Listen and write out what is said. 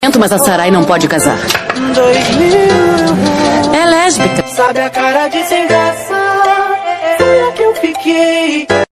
Mas a Sarai não pode casar. 2000. É lésbica. Sabe a cara de sem graça? Foi a que eu fiquei.